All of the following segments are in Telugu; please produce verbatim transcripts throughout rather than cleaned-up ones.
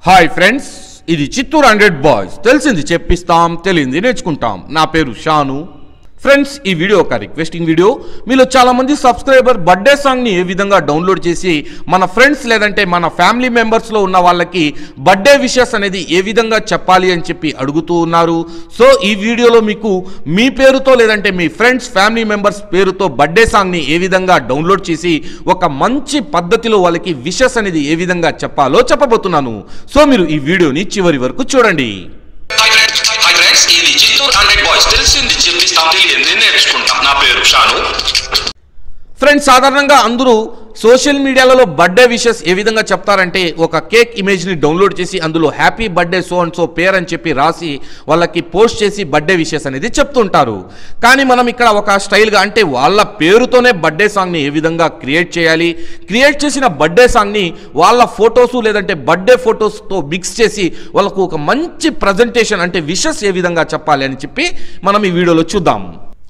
హాయ్ ఫ్రెండ్స్, ఇది చిత్తూరు హండ్రెడ్ బాయ్స్. తెలిసింది చెప్పిస్తాం, తెలియంది నేర్చుకుంటాం. నా పేరు షాను. ఫ్రెండ్స్, ఈ వీడియో ఒక రిక్వెస్టింగ్ వీడియో. మీలో చాలా మంది సబ్స్క్రైబర్ బర్త్డే సాంగ్ని ఏ విధంగా డౌన్లోడ్ చేసి మన ఫ్రెండ్స్ లేదంటే మన ఫ్యామిలీ మెంబర్స్లో ఉన్న వాళ్ళకి బర్త్డే విషెస్ అనేది ఏ విధంగా చెప్పాలి అని చెప్పి అడుగుతూ ఉన్నారు. సో ఈ వీడియోలో మీకు మీ పేరుతో లేదంటే మీ ఫ్రెండ్స్ ఫ్యామిలీ మెంబర్స్ పేరుతో బర్త్డే సాంగ్ని ఏ విధంగా డౌన్లోడ్ చేసి ఒక మంచి పద్ధతిలో వాళ్ళకి విషెస్ అనేది ఏ విధంగా చెప్పాలో చెప్పబోతున్నాను. సో మీరు ఈ వీడియోని చివరి వరకు చూడండి. ఇది చిత్తూరు హండ్రెడ్ బాయ్స్. తెలిసింది చెప్పిస్తాం, తెలియంది నేర్చుకుంటాం. నా పేరు షాను. ఫ్రెండ్స్, సాధారణంగా అందరూ సోషల్ మీడియాలలో బర్త్డే విషెస్ ఏ విధంగా చెప్తారంటే ఒక కేక్ ఇమేజ్ని డౌన్లోడ్ చేసి అందులో happy birthday so and so పేర్ అని చెప్పి రాసి వాళ్ళకి పోస్ట్ చేసి బర్త్డే విషెస్ అనేది చెప్తుంటారు. కానీ మనం ఇక్కడ ఒక స్టైల్గా అంటే వాళ్ళ పేరుతోనే బర్త్డే సాంగ్ని ఏ విధంగా క్రియేట్ చేయాలి, క్రియేట్ చేసిన బర్త్డే సాంగ్ని వాళ్ళ ఫొటోసు లేదంటే బర్త్డే ఫొటోస్తో మిక్స్ చేసి వాళ్ళకు ఒక మంచి ప్రజెంటేషన్ అంటే విషెస్ ఏ విధంగా చెప్పాలి అని చెప్పి మనం ఈ వీడియోలో చూద్దాం.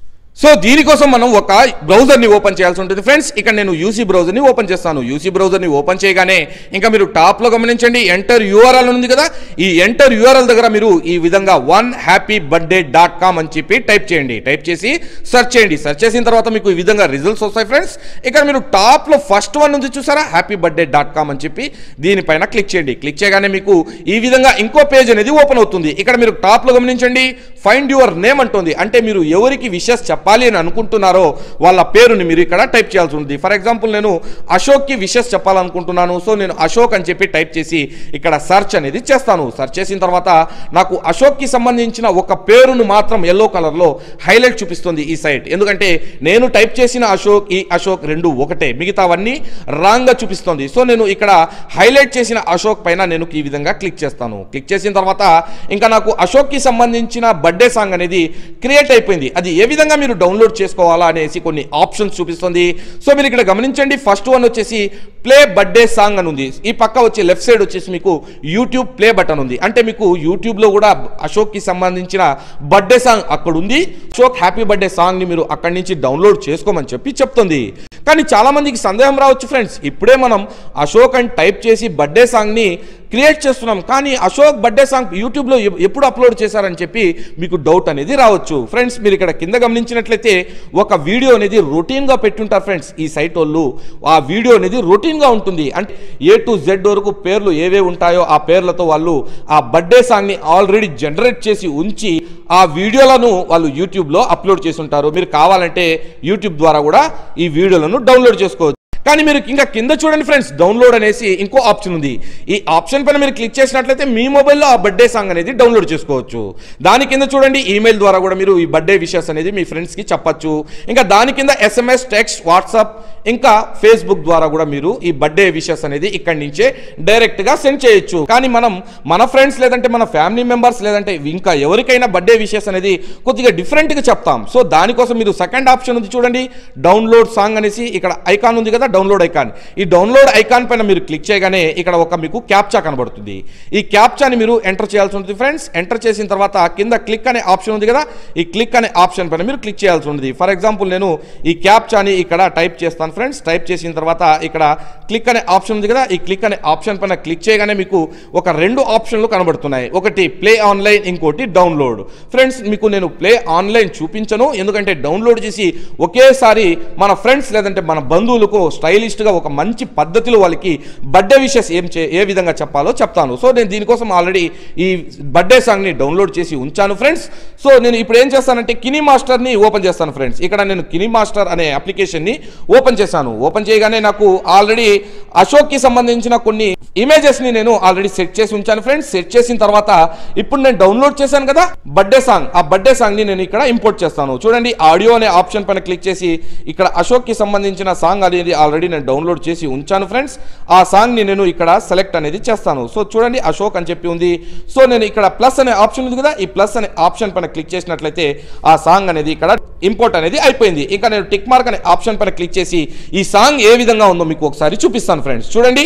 సో దీనికోసం మనం ఒక బ్రౌజర్ని ఓపెన్ చేయాల్సి ఉంటుంది. ఫ్రెండ్స్, ఇక్కడ నేను యూసీ బ్రౌజర్ని ఓపెన్ చేస్తాను. యూసీ బ్రౌజర్ని ఓపెన్ చేయగానే ఇంకా మీరు టాప్లో గమనించండి, ఎంటర్ యూఆర్ఎల్ ఉంది కదా. ఈ ఎంటర్ యూఆర్ఎల్ దగ్గర మీరు ఈ విధంగా one happy birthday dot com అని చెప్పి టైప్ చేయండి. టైప్ చేసి సెర్చ్ చేయండి. సెర్చ్ చేసిన తర్వాత మీకు ఈ విధంగా రిజల్ట్స్ వస్తాయి. ఫ్రెండ్స్, ఇక్కడ మీరు టాప్లో ఫస్ట్ వన్ ఉంది చూసారా, హ్యాపీ బర్త్డే డాట్ కామ్ అని చెప్పి దీనిపైన క్లిక్ చేయండి. క్లిక్ చేయగానే మీకు ఈ విధంగా ఇంకో పేజ్ అనేది ఓపెన్ అవుతుంది. ఇక్కడ మీరు టాప్లో గమనించండి, ఫైండ్ యువర్ నేమ్ అంటుంది. అంటే మీరు ఎవరికి విషెస్ చెప్పాలి అని అనుకుంటున్నారో వాళ్ళ పేరుని మీరు ఇక్కడ టైప్ చేయాల్సి ఉంటుంది. ఫర్ ఎగ్జాంపుల్ నేను అశోక్కి విషెస్ చెప్పాలనుకుంటున్నాను. సో నేను అశోక్ అని చెప్పి టైప్ చేసి ఇక్కడ సెర్చ్ అనేది చేస్తాను. సెర్చ్ చేసిన తర్వాత నాకు అశోక్కి సంబంధించిన ఒక పేరును మాత్రం ఎల్లో కలర్లో హైలైట్ చూపిస్తుంది ఈ సైట్. ఎందుకంటే నేను టైప్ చేసిన అశోక్ ఈ అశోక్ రెండు ఒకటే, మిగతావన్నీ రాంగ్గా చూపిస్తుంది. సో నేను ఇక్కడ హైలైట్ చేసిన అశోక్ పైన నేను ఈ విధంగా క్లిక్ చేస్తాను. క్లిక్ చేసిన తర్వాత ఇంకా నాకు అశోక్కి సంబంధించిన బర్త్డే సాంగ్ అనేది క్రియేట్ అయిపోయింది. అది ఏ విధంగా మీరు డౌన్లోడ్ చేసుకోవాలా అనేసి కొన్ని ఆప్షన్స్ చూపిస్తుంది. సో మీరు ఇక్కడ గమనించండి, ఫస్ట్ వన్ వచ్చేసి ప్లే బర్త్డే సాంగ్ అని ఉంది. ఈ పక్క వచ్చి లెఫ్ట్ సైడ్ వచ్చేసి మీకు యూట్యూబ్ ప్లే బటన్ ఉంది. అంటే మీకు యూట్యూబ్లో కూడా అశోక్కి సంబంధించిన బర్త్డే సాంగ్ అక్కడ ఉంది. అశోక్ హ్యాపీ బర్త్డే సాంగ్ని మీరు అక్కడి నుంచి డౌన్లోడ్ చేసుకోమని చెప్పి చెప్తుంది. కానీ చాలా మందికి సందేహం రావచ్చు ఫ్రెండ్స్, ఇప్పుడే మనం అశోక్ అని టైప్ చేసి బర్త్డే సాంగ్ని క్రియేట్ చేస్తున్నాం, కానీ అశోక్ బర్త్డే సాంగ్ యూట్యూబ్లో ఎప్పుడు అప్లోడ్ చేశారని చెప్పి మీకు డౌట్ అనేది రావచ్చు. ఫ్రెండ్స్, మీరు ఇక్కడ కింద గమనించినట్లయితే ఒక వీడియో అనేది రొటీన్గా పెట్టుంటారు. ఫ్రెండ్స్, ఈ సైట్ వాళ్ళు ఆ వీడియో అనేది రొటీన్గా ఉంటుంది. అంటే ఏ టు జెడ్ వరకు పేర్లు ఏవే ఉంటాయో ఆ పేర్లతో వాళ్ళు ఆ బర్త్డే సాంగ్ని ఆల్రెడీ జనరేట్ చేసి ఉంచి ఆ వీడియోలను వాళ్ళు యూట్యూబ్లో అప్లోడ్ చేసి ఉంటారు. మీరు కావాలంటే యూట్యూబ్ ద్వారా కూడా ఈ వీడియోలను డౌన్లోడ్ చేసుకోవచ్చు. కానీ మీరు ఇంకా కింద చూడండి ఫ్రెండ్స్, డౌన్లోడ్ అనేసి ఇంకో ఆప్షన్ ఉంది. ఈ ఆప్షన్ పైన మీరు క్లిక్ చేసినట్లయితే మీ మొబైల్లో ఆ బర్త్డే సాంగ్ అనేది డౌన్లోడ్ చేసుకోవచ్చు. దాని కింద చూడండి, ఈమెయిల్ ద్వారా కూడా మీరు ఈ బర్త్డే విషెస్ అనేది మీ ఫ్రెండ్స్కి చెప్పచ్చు. ఇంకా దాని కింద ఎస్ఎంఎస్, టెక్స్ట్, వాట్సాప్, ఇంకా ఫేస్బుక్ ద్వారా కూడా మీరు ఈ బర్త్డే విషెస్ అనేది ఇక్కడి నుంచే డైరెక్ట్గా సెండ్ చేయొచ్చు. కానీ మనం మన ఫ్రెండ్స్ లేదంటే మన ఫ్యామిలీ మెంబర్స్ లేదంటే ఇంకా ఎవరికైనా బర్త్డే విషెస్ అనేది కొద్దిగా డిఫరెంట్గా చెప్తాం. సో దానికోసం మీరు సెకండ్ ఆప్షన్ ఉంది చూడండి, డౌన్లోడ్ సాంగ్ అనేసి ఇక్కడ ఐకాన్ ఉంది కదా, డౌన్లోడ్ ఐకాన్. ఈ డౌన్లోడ్ ఐకాన్ పైన మీరు క్లిక్ చేయగానే ఇక్కడ ఒక మీకు క్యాప్చా కనబడుతుంది. ఈ క్యాప్చాని మీరు ఎంటర్ చేయాల్సి ఉంటుంది. ఫ్రెండ్స్, ఎంటర్ చేసిన తర్వాత కింద క్లిక్ అనే ఆప్షన్ ఉంది కదా, ఈ క్లిక్ అనే ఆప్షన్ పైన మీరు క్లిక్ చేయాల్సి ఉంటుంది. ఫర్ ఎగ్జాంపుల్ నేను ఈ క్యాప్చాని ఇక్కడ టైప్ చేస్తాను. ఫ్రెండ్స్, టైప్ చేసిన తర్వాత ఇక్కడ క్లిక్ అనే ఆప్షన్ ఉంది కదా, ఈ క్లిక్ అనే ఆప్షన్ పైన క్లిక్ చేయగానే మీకు ఒక రెండు ఆప్షన్లు కనబడుతున్నాయి. ఒకటి ప్లే ఆన్లైన్, ఇంకోటి డౌన్లోడ్. ఫ్రెండ్స్, మీకు నేను ప్లే ఆన్లైన్ చూపించను, ఎందుకంటే డౌన్లోడ్ చేసి ఒకేసారి మన ఫ్రెండ్స్ లేదంటే మన బంధువులకు స్టైలిష్గా ఒక మంచి పద్ధతిలో వాళ్ళకి బర్త్డే విషెస్ ఏం చే ఏ విధంగా చెప్పాలో చెప్తాను. సో నేను దీనికోసం ఆల్రెడీ ఈ బర్త్డే సాంగ్ని డౌన్లోడ్ చేసి ఉంచాను. ఫ్రెండ్స్, సో నేను ఇప్పుడు ఏం చేస్తానంటే కినీ మాస్టర్ని ఓపెన్ చేస్తాను. ఫ్రెండ్స్, ఇక్కడ నేను కినీ మాస్టర్ అనే అప్లికేషన్ని ఓపెన్ చేశాను. ఓపెన్ చేయగానే నాకు ఆల్రెడీ అశోక్కి సంబంధించిన కొన్ని ఇమేజెస్ని నేను ఆల్రెడీ సెట్ చేసి ఉంచాను. ఫ్రెండ్స్, సెట్ చేసిన తర్వాత ఇప్పుడు నేను డౌన్లోడ్ చేశాను కదా బర్త్డే సాంగ్, ఆ బర్త్డే సాంగ్ని నేను ఇక్కడ ఇంపోర్ట్ చేస్తాను. చూడండి, ఆడియో అనే ఆప్షన్ పైన క్లిక్ చేసి ఇక్కడ అశోక్కి సంబంధించిన సాంగ్ అనేది ఆల్రెడీ నేను డౌన్లోడ్ చేసి ఉంచాను. ఫ్రెండ్స్, ఆ సాంగ్ని నేను ఇక్కడ సెలెక్ట్ అనేది చేస్తాను. సో చూడండి, అశోక్ అని చెప్పి ఉంది. సో నేను ఇక్కడ ప్లస్ అనే ఆప్షన్ ఉంది కదా, ఈ ప్లస్ అనే ఆప్షన్ పైన క్లిక్ చేసినట్లయితే ఆ సాంగ్ అనేది ఇక్కడ ఇంపోర్ట్ అనేది అయిపోయింది. ఇంకా నేను టిక్ మార్క్ అనే ఆప్షన్ పైన క్లిక్ చేసి ఈ సాంగ్ ఏ విధంగా ఉందో మీకు ఒకసారి చూపిస్తాను. ఫ్రెండ్స్, చూడండి.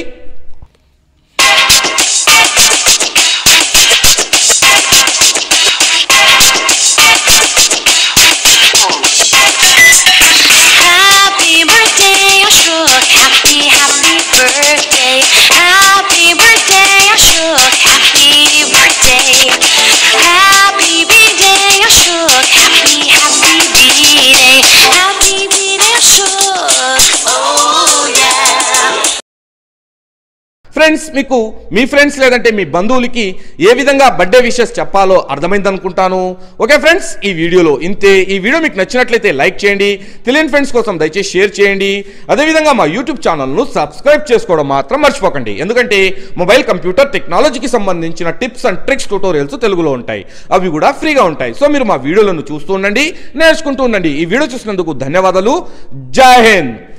Happy, happy birthday, happy birthday, Ashok. Friends, మీకు మీ ఫ్రెండ్స్ లేదంటే మీ బంధువులకి ఏ విధంగా బర్త్డే విషెస్ చెప్పాలో అర్థమైంది అనుకుంటాను. ఓకే ఫ్రెండ్స్, ఈ వీడియోలో ఇంతే. ఈ వీడియో మీకు నచ్చినట్లయితే లైక్ చేయండి, తెలియని ఫ్రెండ్స్ కోసం దయచేసి షేర్ చేయండి. అదేవిధంగా మా యూట్యూబ్ ఛానల్ను సబ్స్క్రైబ్ చేసుకోవడం మాత్రం మర్చిపోకండి. ఎందుకంటే మొబైల్ కంప్యూటర్ టెక్నాలజీకి సంబంధించిన టిప్స్ అండ్ ట్రిక్స్ ట్యూటోరియల్స్ తెలుగులో ఉంటాయి, అవి కూడా ఫ్రీగా ఉంటాయి. సో మీరు మా వీడియోలను చూస్తూ ఉండండి, నేర్చుకుంటూ ఉండండి. ఈ వీడియో చూసినందుకు ధన్యవాదాలు. జై హింద్.